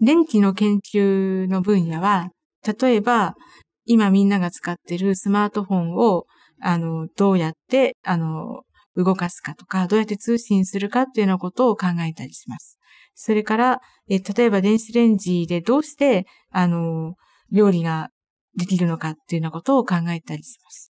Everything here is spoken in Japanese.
電気の研究の分野は、例えば、今みんなが使っているスマートフォンを、どうやって、動かすかとか、どうやって通信するかっていうようなことを考えたりします。それから、例えば電子レンジでどうして、料理ができるのかっていうようなことを考えたりします。